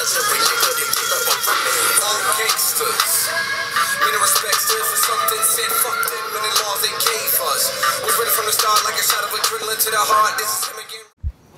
so we couldn't keep up with me. All gangsters, meaning respect stood for something, said fuck them and the laws they gave us. Was ready from the start like a shot of adrenaline to the heart. This is him again.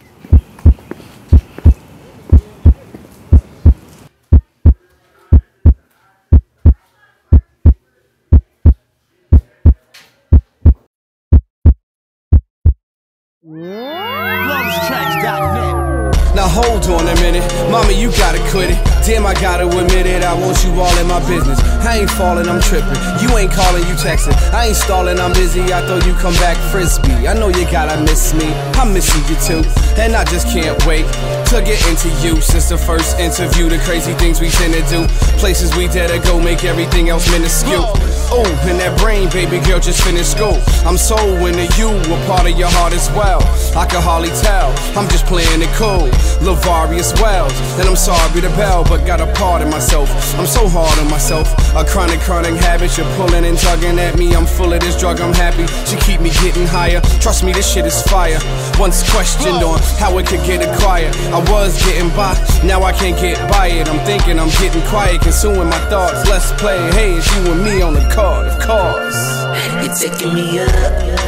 Now hold on a minute, mama, you gotta quit it. Damn, I gotta admit it, I want you all in my business. I ain't falling, I'm tripping. You ain't calling, you texting. I ain't stalling, I'm busy. I thought you come back frisbee. I know you gotta miss me. I'm missing you too, and I just can't wait to get into you. Since the first interview, the crazy things we tend to do, places we dare to go, make everything else minuscule. Oh, in that brain, baby girl, just finished school. I'm so into you, a part of your heart as well. I can hardly tell, I'm just playing it cool. Lavarius Wells, and I'm sorry to bell, but got a part of myself. I'm so hard on myself. A chronic habit, you're pulling and tugging at me. I'm full of this drug, I'm happy. She keep me getting higher. Trust me, this shit is fire. Once questioned on how it could get acquired. I was getting by, now I can't get by it. I'm thinking I'm getting quiet, consuming my thoughts. Let's play, hey, it's you and me on the card, of course. You're taking me up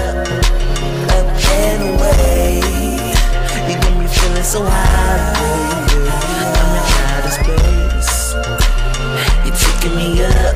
and away. You got me feeling so high, baby. I'm in outer space. You're taking me up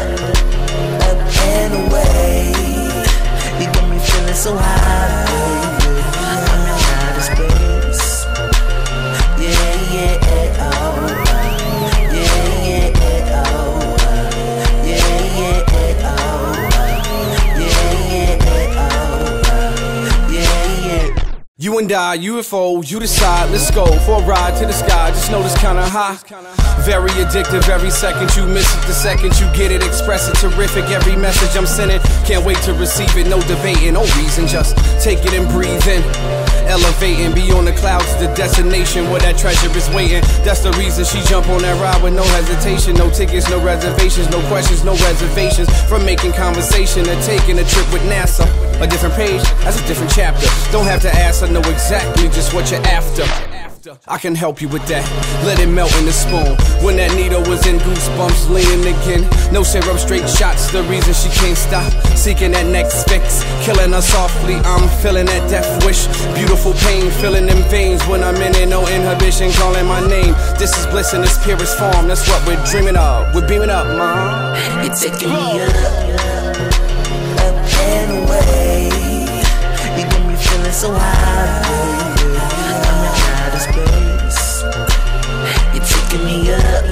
and away. You got me feeling so high, baby. I'm in outer space. Yeah, yeah, oh. Yeah, yeah, oh. Yeah, yeah, oh. Yeah, yeah, oh. Yeah, yeah. You and I, UFO, you decide, let's go for a ride to the sky. Just know this kinda high, very addictive. Every second you miss it, the second you get it, express it. Terrific, every message I'm sending, can't wait to receive it. No debating, no reason, just take it and breathe in. Elevating, be on the clouds, the destination where that treasure is waiting. That's the reason she jump on that ride with no hesitation. No tickets, no reservations, no questions, no reservations. From making conversation to taking a trip with NASA. A different page, that's a different chapter. Don't have to ask, I know exactly just what you're after. I can help you with that, let it melt in the spoon. When that needle was in, goosebumps leaning again. No syrup, straight shots, the reason she can't stop. Seeking that next fix, killing her softly. I'm feeling that death wish, beautiful pain, filling them veins. When I'm in it, no inhibition, calling my name. This is bliss in its purest form, that's what we're dreaming of. We're beaming up, mom. You're taking me up and away. You got me feeling so high, baby. I'm in outer space. You're taking me up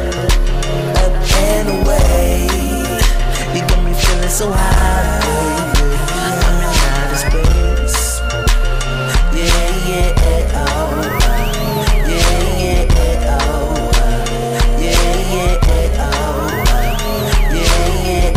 and away. You got me feeling so high, baby. I'm in outer space. Yeah, yeah, oh. Yeah, yeah, oh. Yeah, yeah, oh. Yeah,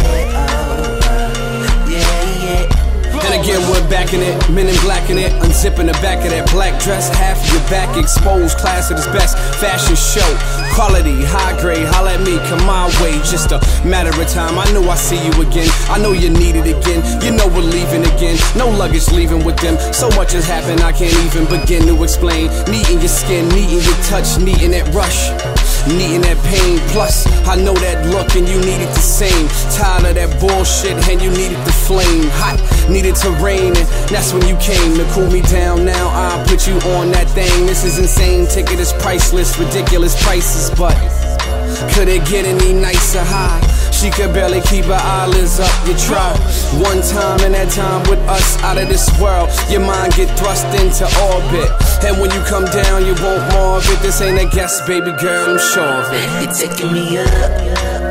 yeah, oh. And again, we're back in it, men in black in it. Unzipping the back of that black dress, half of your back exposed. Class at its best, fashion show. Quality, high grade, holla at me, come my way. Just a matter of time, I know I see you again. I know you need it again, you know we're leaving again. No luggage leaving with them, so much has happened I can't even begin to explain. Neating your skin, neating your touch, neating that rush, neating that pain. Plus, I know that look and you need it the same. Tired of that bullshit and you needed the flame. Hot, needed to rain, and that's when you came to cool me down. Now I'll put you on that thing. This is insane, ticket is priceless, ridiculous prices, but could it get any nicer? High, she could barely keep her eyelids up. You try one time and that time with us out of this world, your mind get thrust into orbit. And when you come down, you want more of it. This ain't a guess, baby girl, I'm sure of it. You're taking me up